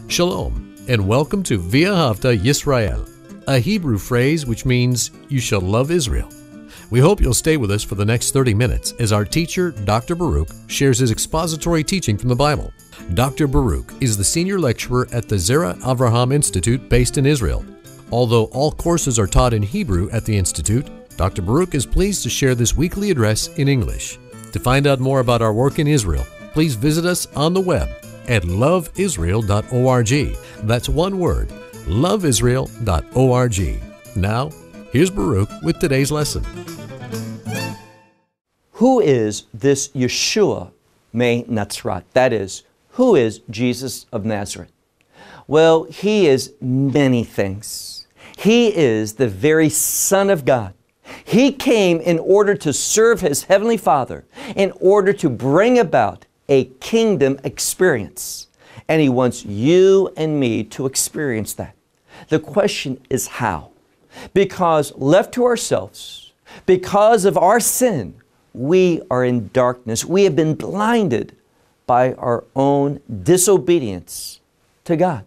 Shalom, and welcome to V'ahavta Yisrael, a Hebrew phrase which means, you shall love Israel. We hope you'll stay with us for the next 30 minutes as our teacher, Dr. Baruch, shares his expository teaching from the Bible. Dr. Baruch is the senior lecturer at the Zera Avraham Institute based in Israel. Although all courses are taught in Hebrew at the Institute, Dr. Baruch is pleased to share this weekly address in English. To find out more about our work in Israel, please visit us on the web at loveisrael.org. That's one word, loveisrael.org. Now, here's Baruch with today's lesson. Who is this Yeshua me Natzrat? That is, who is Jesus of Nazareth? Well, He is many things. He is the very Son of God. He came in order to serve His Heavenly Father, in order to bring about a kingdom experience. And He wants you and me to experience that. The question is how? Because left to ourselves, because of our sin, we are in darkness. We have been blinded by our own disobedience to God.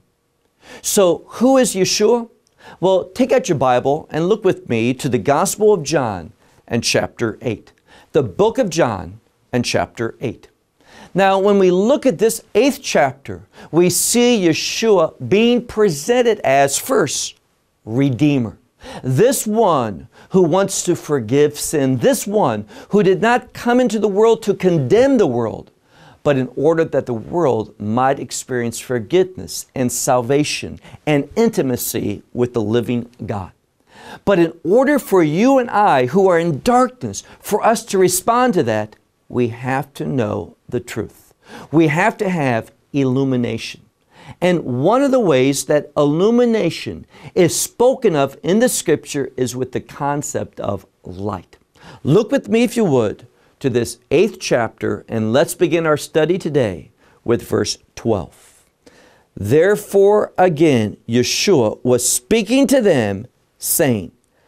So who is Yeshua? Well, take out your Bible and look with me to the Gospel of John and chapter 8. The book of John and chapter 8. Now, when we look at this 8th chapter, we see Yeshua being presented as, first, Redeemer. This one who wants to forgive sin. This one who did not come into the world to condemn the world, but in order that the world might experience forgiveness and salvation and intimacy with the living God. But in order for you and I who are in darkness, for us to respond to that, we have to know the truth. We have to have illumination. And one of the ways that illumination is spoken of in the Scripture is with the concept of light. Look with me, if you would, to this 8th chapter, and let's begin our study today with verse 12. Therefore, again, Yeshua was speaking to them, saying,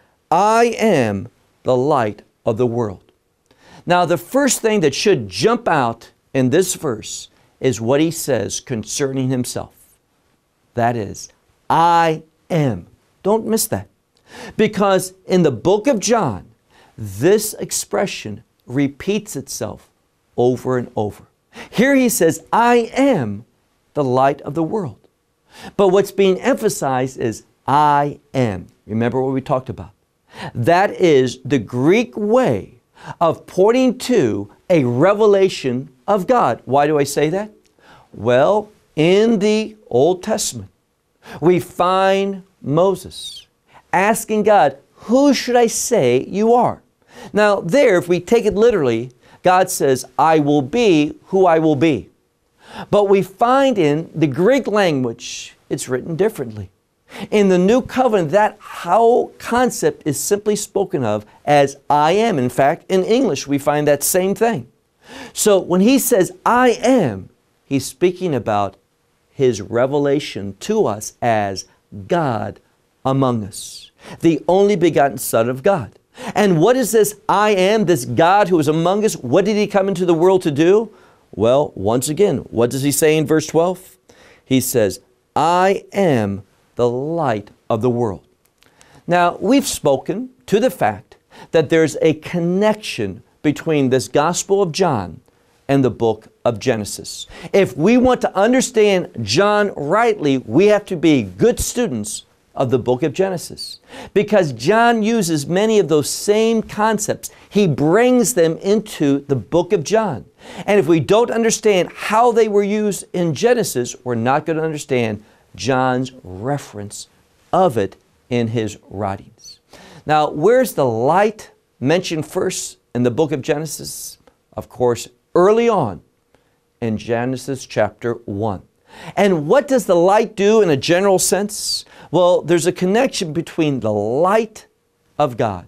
I am the light of the world. Now, the first thing that should jump out in this verse is what He says concerning Himself. That is, I am. Don't miss that. Because in the book of John, this expression repeats itself over and over. Here He says, I am the light of the world. But what's being emphasized is I am. Remember what we talked about? That is the Greek way of pointing to a revelation of God. Why do I say that? Well, in the Old Testament, we find Moses asking God, who should I say you are? Now there, if we take it literally, God says, I will be who I will be. But we find in the Greek language, it's written differently. In the New Covenant, that whole concept is simply spoken of as I am. In fact, in English, we find that same thing. So when He says I am, He's speaking about His revelation to us as God among us, the only begotten Son of God. And what is this I am, this God who is among us? What did He come into the world to do? Well, once again, what does He say in verse 12? He says, I am the light of the world. Now, we've spoken to the fact that there's a connection between this Gospel of John and the book of Genesis. If we want to understand John rightly, we have to be good students of the book of Genesis. Because John uses many of those same concepts. He brings them into the book of John. And if we don't understand how they were used in Genesis, we're not going to understand John's reference of it in his writings. Now, where's the light mentioned first in the book of Genesis? Of course, early on in Genesis chapter 1. And what does the light do in a general sense? Well, there's a connection between the light of God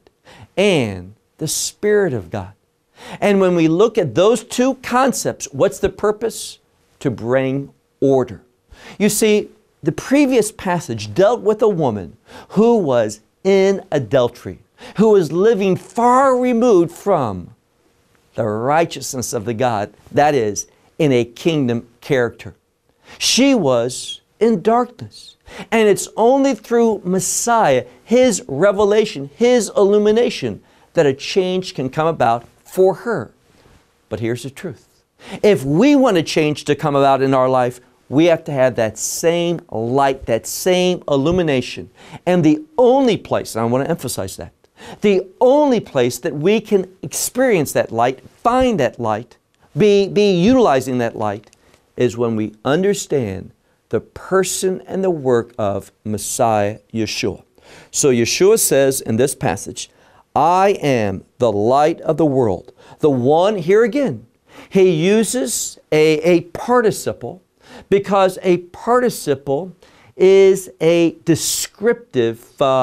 and the Spirit of God. And when we look at those two concepts, what's the purpose? To bring order. You see, the previous passage dealt with a woman who was in adultery, who was living far removed from the righteousness of the God, that is, in a kingdom character. She was in darkness. And it's only through Messiah, His revelation, His illumination, that a change can come about for her. But here's the truth. If we want a change to come about in our life, we have to have that same light, that same illumination. And the only place, and I want to emphasize that, the only place that we can experience that light, find that light, be utilizing that light, is when we understand the person and the work of Messiah Yeshua. So Yeshua says in this passage, I am the light of the world. The one, here again, he uses a participle because a participle is a descriptive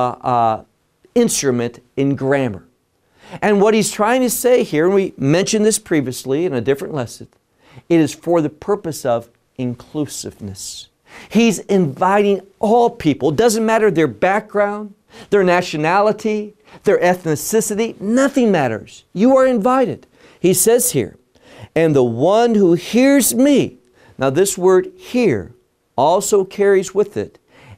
instrument in grammar. And what he's trying to say here, and we mentioned this previously in a different lesson, it is for the purpose of inclusiveness. He's inviting all people. It doesn't matter their background, their nationality, their ethnicity, nothing matters. You are invited. He says here, and the one who hears me. Now this word hear also carries with it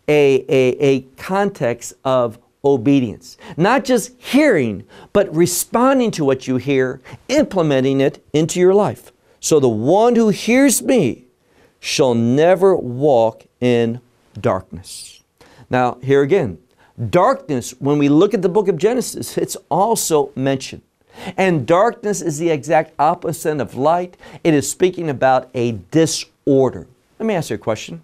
a context of obedience. Not just hearing, but responding to what you hear, implementing it into your life. So the one who hears me shall never walk in darkness. Now, here again, darkness, when we look at the book of Genesis, it's also mentioned. And darkness is the exact opposite of light. It is speaking about a disorder. Let me ask you a question.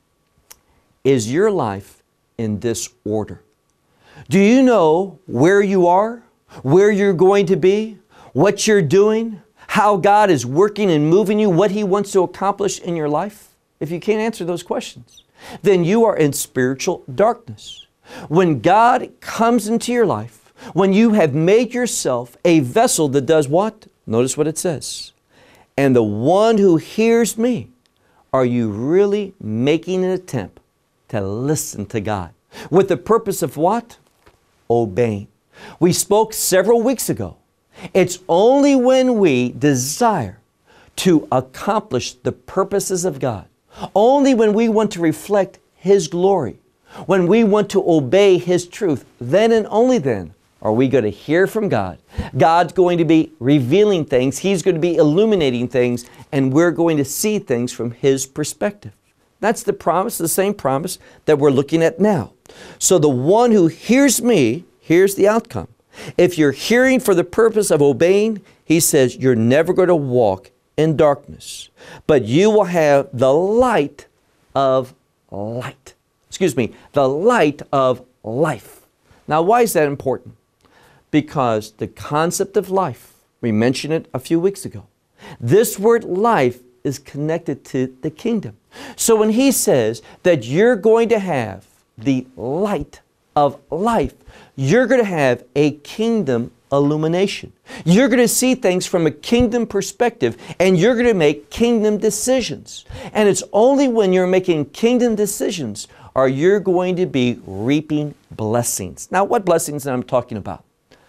Is your life in disorder? Do you know where you are, where you're going to be, what you're doing, how God is working and moving you, what He wants to accomplish in your life? If you can't answer those questions, then you are in spiritual darkness. When God comes into your life, when you have made yourself a vessel that does what? Notice what it says. And the one who hears me, are you really making an attempt to listen to God? With the purpose of what? Obeying. We spoke several weeks ago. It's only when we desire to accomplish the purposes of God, only when we want to reflect His glory, when we want to obey His truth, then and only then are we going to hear from God. God's going to be revealing things. He's going to be illuminating things, and we're going to see things from His perspective. That's the promise, the same promise that we're looking at now. So the one who hears me, here's the outcome. If you're hearing for the purpose of obeying, He says you're never going to walk in darkness, but you will have the light of light. The light of life. Now, why is that important? Because the concept of life, we mentioned it a few weeks ago. This word life is connected to the kingdom. So when He says that you're going to have the light of life, you're going to have a kingdom illumination. You're going to see things from a kingdom perspective, and you're going to make kingdom decisions. And it's only when you're making kingdom decisions are you going to be reaping blessings. Now, what blessings am I talking about?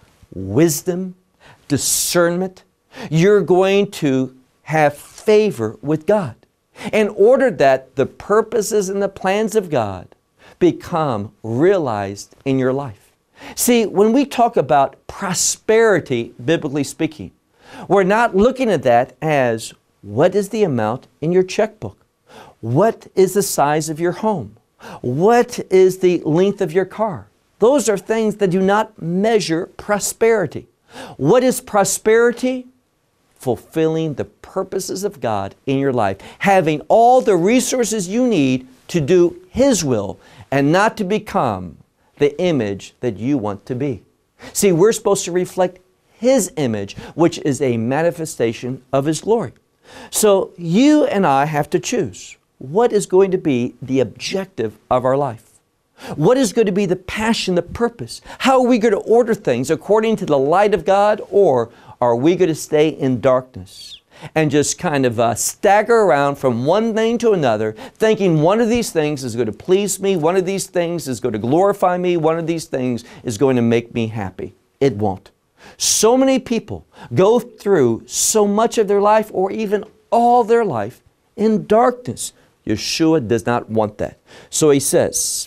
Wisdom, discernment. You're going to have favor with God, in order that the purposes and the plans of God become realized in your life. See, when we talk about prosperity, biblically speaking, we're not looking at that as what is the amount in your checkbook? What is the size of your home? What is the length of your car? Those are things that do not measure prosperity. What is prosperity? Fulfilling the purposes of God in your life. Having all the resources you need to do His will and not to become the image that you want to be. See, we're supposed to reflect His image, which is a manifestation of His glory. So you and I have to choose what is going to be the objective of our life. What is going to be the passion, the purpose? How are we going to order things according to the light of God, or are we going to stay in darkness and just kind of stagger around from one thing to another, thinking one of these things is going to please me, one of these things is going to glorify me, one of these things is going to make me happy? It won't. So many people go through so much of their life, or even all their life, in darkness. Yeshua does not want that. So he says,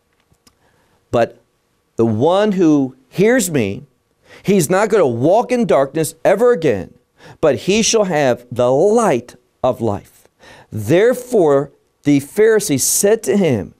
but the one who hears me, he's not going to walk in darkness ever again, but he shall have the light of life. Therefore the Pharisees said to him,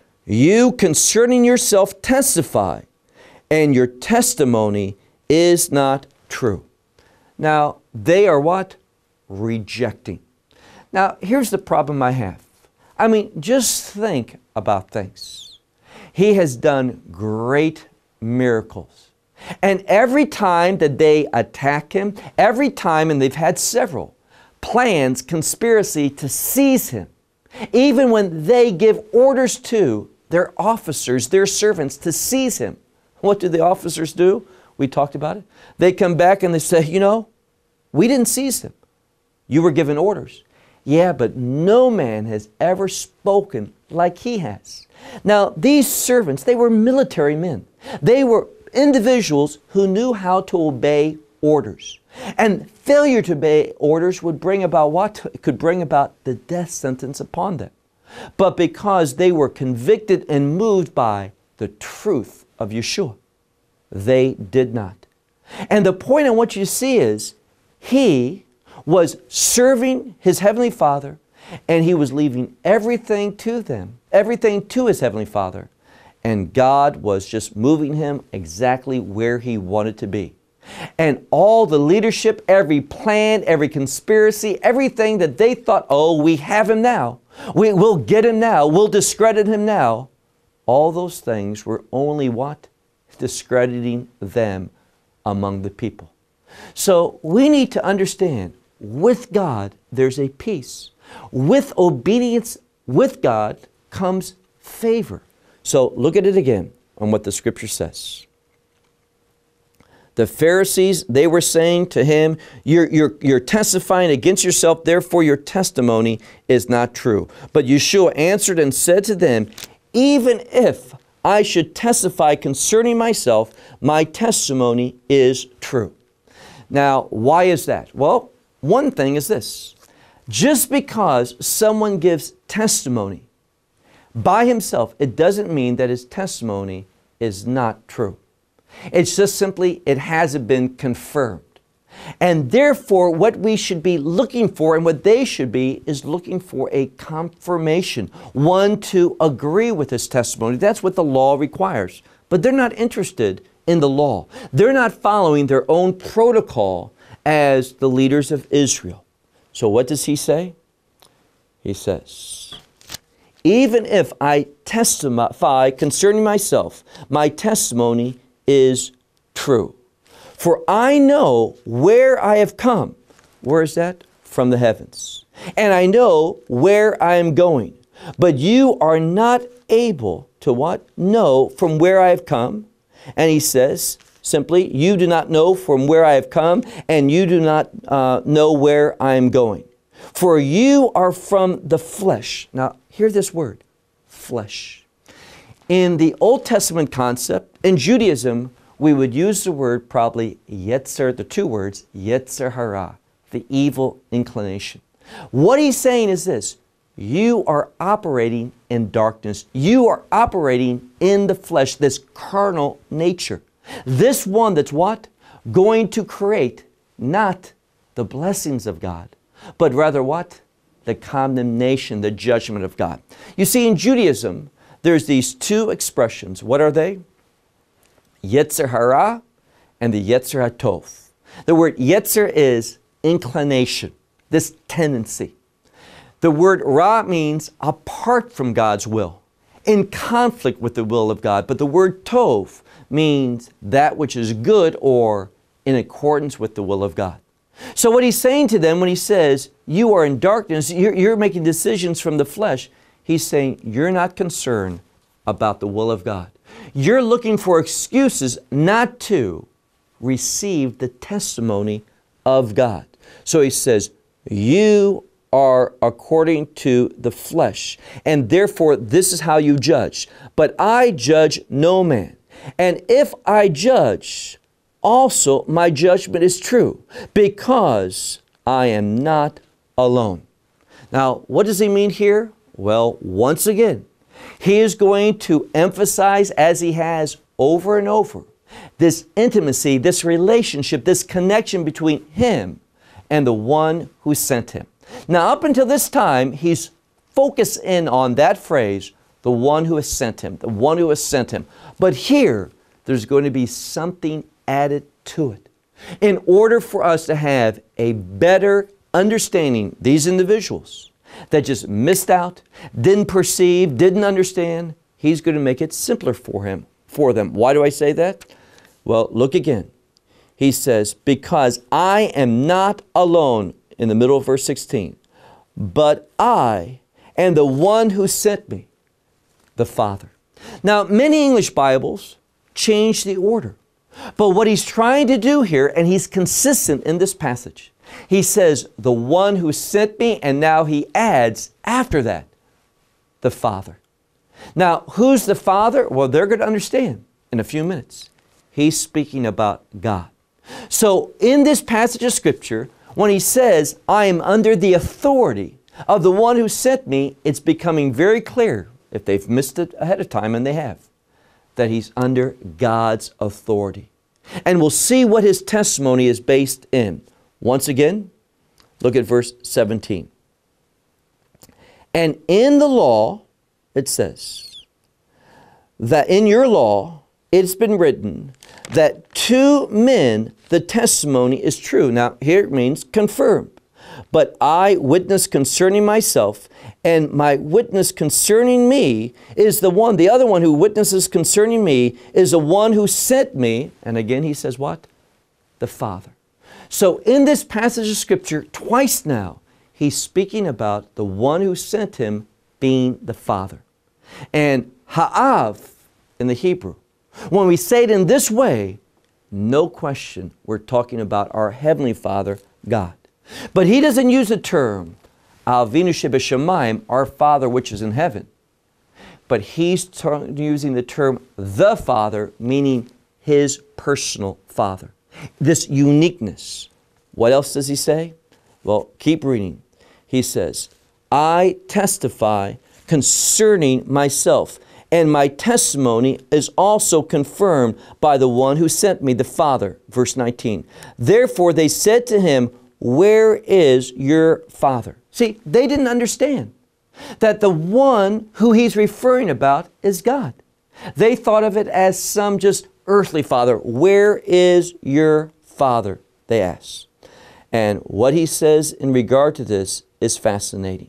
you concerning yourself testify, and your testimony is not true. Now, they are what? Rejecting. Now, here's the problem I have. I mean, just think about things. He has done great miracles. And every time that they attack him, every time, and they've had several, plans, conspiracy to seize him, even when they give orders to their officers, their servants, to seize him. What do the officers do? We talked about it. They come back and they say, you know, we didn't seize him. You were given orders. Yeah, but no man has ever spoken like he has. Now, these servants, they were military men. They were individuals who knew how to obey orders. And failure to obey orders would bring about what? It could bring about the death sentence upon them. But because they were convicted and moved by the truth of Yeshua, they did not. And the point I want you to see is, he was serving his Heavenly Father, and he was leaving everything to them, everything to his Heavenly Father. And God was just moving him exactly where he wanted to be. And all the leadership, every plan, every conspiracy, everything that they thought, oh, we have him now. We'll get him now. We'll discredit him now. All those things were only what? Discrediting them among the people. So we need to understand, with God, there's a peace. With obedience with God comes favor. So look at it again on what the Scripture says. The Pharisees, they were saying to him, you're testifying against yourself, therefore your testimony is not true. But Yeshua answered and said to them, even if I should testify concerning myself, my testimony is true. Now, why is that? Well, one thing is this. Just because someone gives testimony by himself, it doesn't mean that his testimony is not true. It's just simply, it hasn't been confirmed. And therefore, what we should be looking for, and what they should be, is looking for a confirmation. One to agree with his testimony. That's what the law requires. But they're not interested in the law. They're not following their own protocol as the leaders of Israel. So what does he say? He says, even if I testify concerning myself, my testimony is true. For I know where I have come. Where is that? From the heavens. And I know where I am going. But you are not able to what? Know from where I have come. And he says simply, you do not know from where I have come, and you do not know where I am going. For you are from the flesh. Now, hear this word, flesh. In the Old Testament concept, in Judaism, we would use the word probably Yetzer, the two words, Yetzer Hara, the evil inclination. What he's saying is this: you are operating in darkness. You are operating in the flesh, this carnal nature. This one that's what? Going to create not the blessings of God, but rather what? The condemnation, the judgment of God. You see, in Judaism, there's these two expressions. What are they? Yetzer Hara and the Yetzer HaTov. The word Yetzer is inclination, this tendency. The word Ra means apart from God's will, in conflict with the will of God. But the word Tov means that which is good or in accordance with the will of God. So what he's saying to them when he says, you are in darkness, you're making decisions from the flesh, he's saying, you're not concerned about the will of God. You're looking for excuses not to receive the testimony of God. So he says, you are according to the flesh, and therefore this is how you judge. But I judge no man. And if I judge, also my judgment is true, because I am not alone. Now, what does he mean here Well, once again, he is going to emphasize, as he has over and over, this intimacy, this relationship, this connection between him and the one who sent him. Now, up until this time, he's focused in on that phrase, the one who has sent him, the one who has sent him. But here, there's going to be something added to it. In order for us to have a better understanding, these individuals that just missed out, didn't perceive, didn't understand, he's going to make it simpler for them. Why do I say that? Well, look again. He says, because I am not alone, in the middle of verse 16, but I and the one who sent me, the Father. Now, many English Bibles change the order. But what he's trying to do here, and he's consistent in this passage, he says, the one who sent me, and now he adds after that, the Father. Now, who's the Father? Well, they're going to understand in a few minutes. He's speaking about God. So, in this passage of Scripture, when he says, I am under the authority of the one who sent me, it's becoming very clear, if they've missed it ahead of time, and they have, that he's under God's authority. And we'll see what his testimony is based in. Once again, look at verse 17. And in the law, it says, that in your law, it's been written that to men the testimony is true. Now, here it means confirmed. But I witness concerning myself, and my witness concerning me is the other one who witnesses concerning me is the one who sent me. And again, he says what? The Father. So in this passage of Scripture, twice now, he's speaking about the one who sent him being the Father. And ha'av in the Hebrew, when we say it in this way, no question, we're talking about our Heavenly Father, God. But he doesn't use the term, Avinu Shebashamayim, our Father which is in heaven. But he's using the term, the Father, meaning his personal Father. This uniqueness. What else does he say? Well, keep reading. He says, I testify concerning myself, and my testimony is also confirmed by the one who sent me, the Father. Verse 19. Therefore they said to him, where is your Father? See, they didn't understand that the one who he's referring about is God. They thought of it as some just earthly father. Where is your Father? They asked. And what he says in regard to this is fascinating.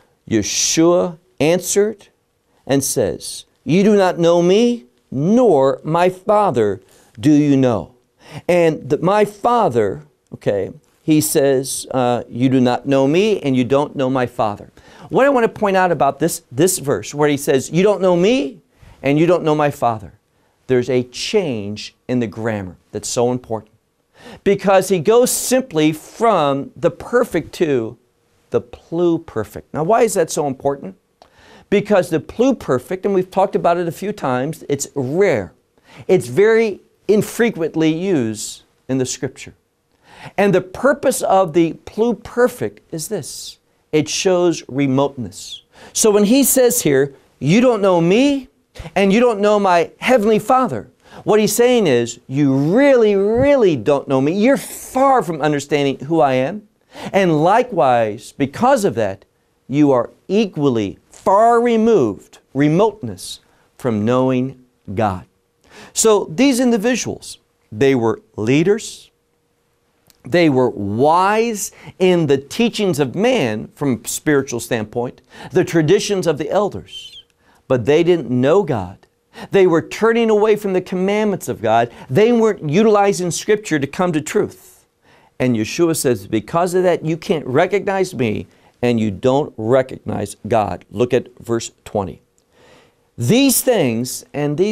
Yeshua answered and says, you do not know me, nor my Father do you know. And my Father, okay, he says, you do not know me and you don't know my Father. What I want to point out about this verse where he says, you don't know me and you don't know my Father. There's a change in the grammar that's so important. Because he goes simply from the perfect to the pluperfect. Now, why is that so important? Because the pluperfect, and we've talked about it a few times, it's rare. It's very infrequently used in the Scripture. And the purpose of the pluperfect is this. It shows remoteness. So when he says here, you don't know me and you don't know my Heavenly Father, what he's saying is, you really, really don't know me. You're far from understanding who I am. And likewise, because of that, you are equally far removed, remoteness, from knowing God. So these individuals, they were leaders. They were wise in the teachings of man from a spiritual standpoint, the traditions of the elders. But they didn't know God. They were turning away from the commandments of God. They weren't utilizing Scripture to come to truth. And Yeshua says, because of that, you can't recognize me and you don't recognize God. Look at verse 20. These things,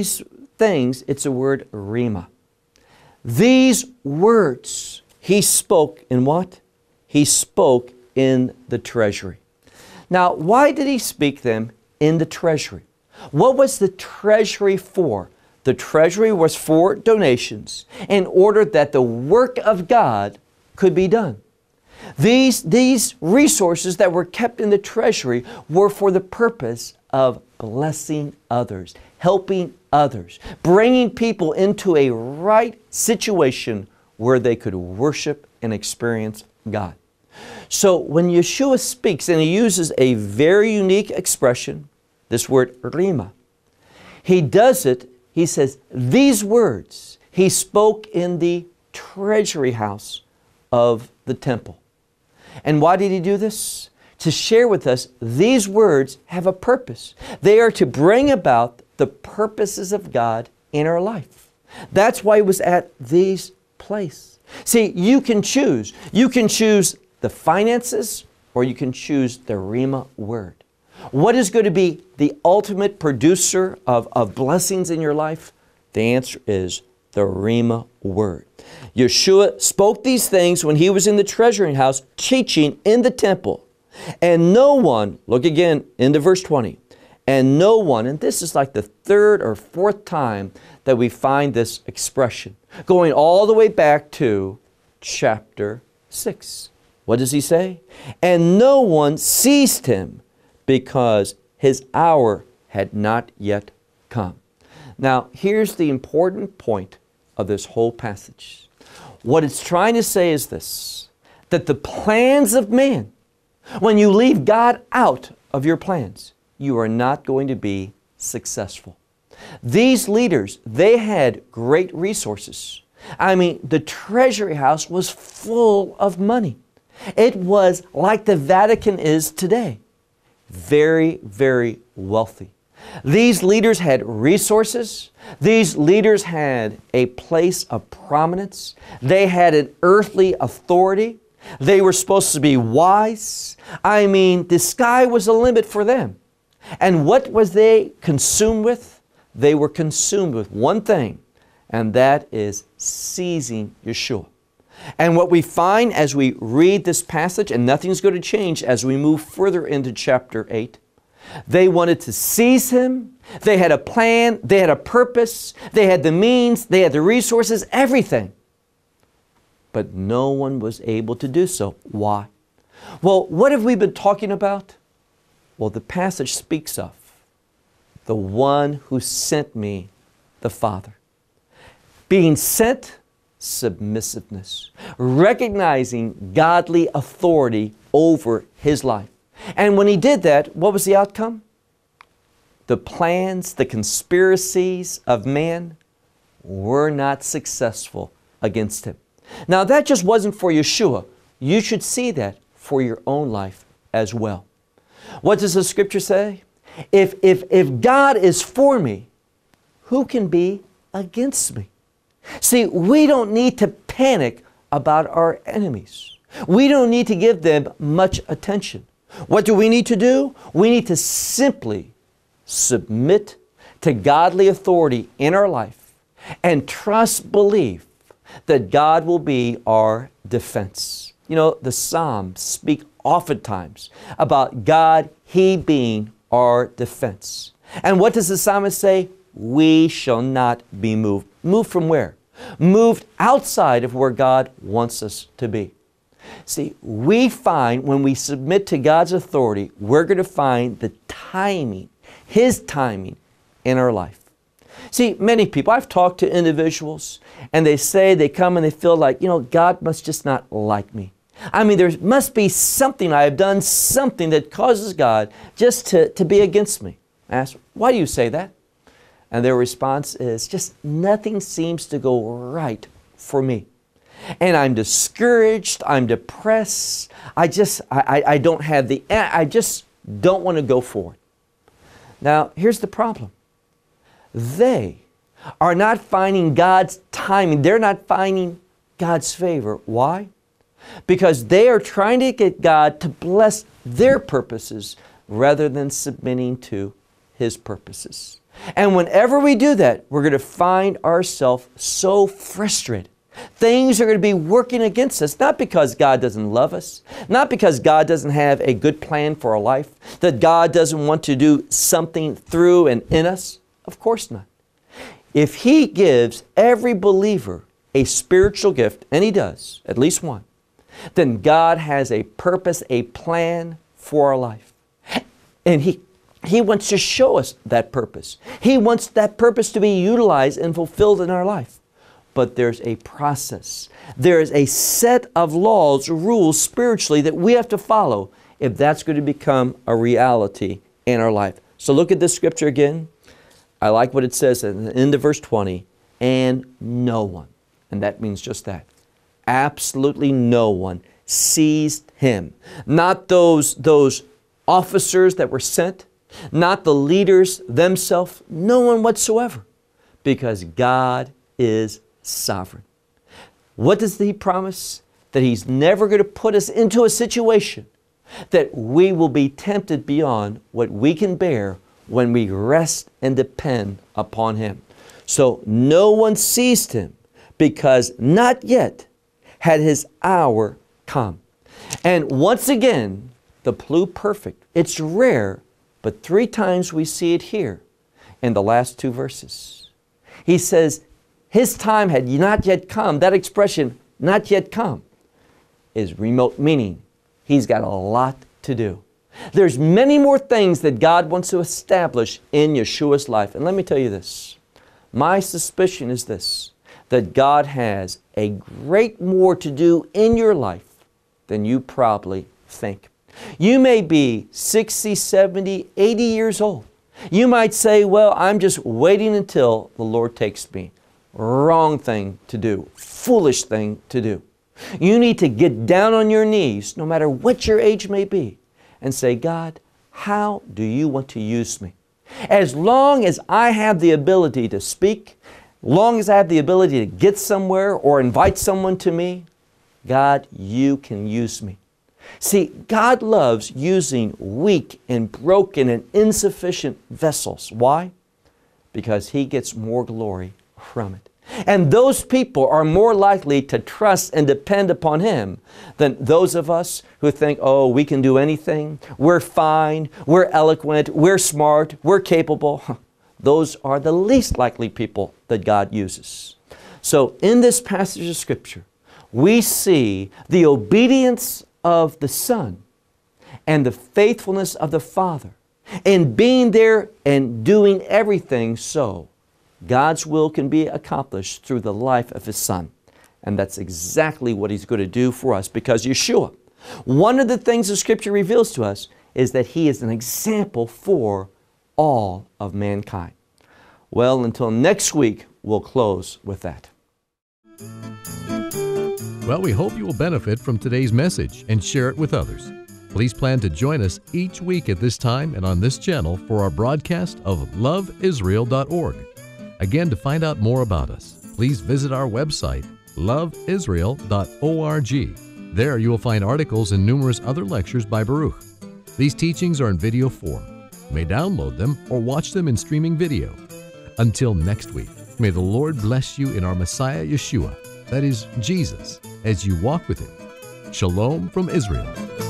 it's a word rhema. These words he spoke in what? He spoke in the treasury. Now, why did he speak them in the treasury? What was the treasury for? The treasury was for donations in order that the work of God could be done. These resources that were kept in the treasury were for the purpose of blessing others, helping others, bringing people into a right situation where they could worship and experience God. So when Yeshua speaks, and He uses a very unique expression, this word rima, He does it, He says, these words He spoke in the treasury house of the temple. And why did He do this? To share with us, these words have a purpose. They are to bring about the purposes of God in our life. That's why He was at these places. See, you can choose. You can choose the finances, or you can choose the Rhema word. What is going to be the ultimate producer of blessings in your life? The answer is the Rhema word. Yeshua spoke these things when He was in the treasury house teaching in the temple. And no one, look again into verse 20, and no one, and this is like the third or fourth time that we find this expression, going all the way back to chapter 6. What does He say? And no one seized Him because His hour had not yet come. Now, here's the important point of this whole passage. What it's trying to say is this, that the plans of man, when you leave God out of your plans, you are not going to be successful. These leaders, they had great resources. I mean, the treasury house was full of money. It was like the Vatican is today. Very, very wealthy. These leaders had resources. These leaders had a place of prominence. They had an earthly authority. They were supposed to be wise. I mean, the sky was the limit for them. And what was they consumed with? They were consumed with one thing, and that is seizing Yeshua. And what we find as we read this passage, and nothing's going to change as we move further into chapter 8, they wanted to seize Him. They had a plan. They had a purpose. They had the means. They had the resources, everything. But no one was able to do so. Why? Well, what have we been talking about? Well, the passage speaks of the one who sent me, the Father. Being sent, submissiveness. Recognizing godly authority over his life. And when he did that, what was the outcome? The plans, the conspiracies of man were not successful against him. Now that just wasn't for Yeshua. You should see that for your own life as well. What does the scripture say? If God is for me, who can be against me? See, we don't need to panic about our enemies. We don't need to give them much attention. What do we need to do? We need to simply submit to godly authority in our life and trust, believe that God will be our defense. You know, the Psalms speak oftentimes about God, He being our defense. And what does the psalmist say? We shall not be moved. Moved from where? Moved outside of where God wants us to be. See, we find when we submit to God's authority, we're going to find the timing, His timing in our life. See, many people, I've talked to individuals, and they say they come and they feel like, you know, God must just not like me. I mean, there must be something, I have done something that causes God just to be against me. I ask, why do you say that? And their response is just nothing seems to go right for me. And I'm discouraged, I'm depressed, I just don't want to go forward. Now, here's the problem. They are not finding God's timing. They're not finding God's favor. Why? Because they are trying to get God to bless their purposes rather than submitting to His purposes. And whenever we do that, we're going to find ourselves so frustrated. Things are going to be working against us, not because God doesn't love us, not because God doesn't have a good plan for our life, that God doesn't want to do something through and in us. Of course not. If He gives every believer a spiritual gift, and He does, at least one, then God has a purpose, a plan for our life. And He wants to show us that purpose. He wants that purpose to be utilized and fulfilled in our life. But there's a process. There is a set of laws, rules spiritually that we have to follow if that's going to become a reality in our life. So look at this scripture again. I like what it says at the end of verse 20. And no one, and that means just that, absolutely no one seized Him. Not those officers that were sent, not the leaders themselves, no one whatsoever, because God is sovereign. What does He promise? That He's never going to put us into a situation that we will be tempted beyond what we can bear when we rest and depend upon Him. So no one seized Him because not yet had His hour come. And once again, the pluperfect, it's rare, but 3 times we see it here in the last 2 verses. He says, His time had not yet come. That expression, not yet come, is remote, meaning He's got a lot to do. There's many more things that God wants to establish in Yeshua's life. And let me tell you this. My suspicion is this, that God has a great more to do in your life than you probably think. You may be 60, 70, 80 years old. You might say, well, I'm just waiting until the Lord takes me. Wrong thing to do. Foolish thing to do. You need to get down on your knees, no matter what your age may be, and say, God, how do you want to use me? As long as I have the ability to speak, long as I have the ability to get somewhere or invite someone to me, God, you can use me. See, God loves using weak and broken and insufficient vessels. Why? Because He gets more glory from it. And those people are more likely to trust and depend upon Him than those of us who think, oh, we can do anything, we're fine, we're eloquent, we're smart, we're capable. Those are the least likely people that God uses. So in this passage of Scripture, we see the obedience of the Son and the faithfulness of the Father in being there and doing everything so God's will can be accomplished through the life of His Son. And that's exactly what He's going to do for us, because Yeshua, one of the things the Scripture reveals to us is that He is an example for all of mankind. Well, until next week, we'll close with that. Well, we hope you will benefit from today's message and share it with others. Please plan to join us each week at this time and on this channel for our broadcast of loveisrael.org. Again, to find out more about us, please visit our website, loveisrael.org. There you will find articles and numerous other lectures by Baruch. These teachings are in video form. You may download them or watch them in streaming video. Until next week, may the Lord bless you in our Messiah Yeshua, that is Jesus, as you walk with Him. Shalom from Israel.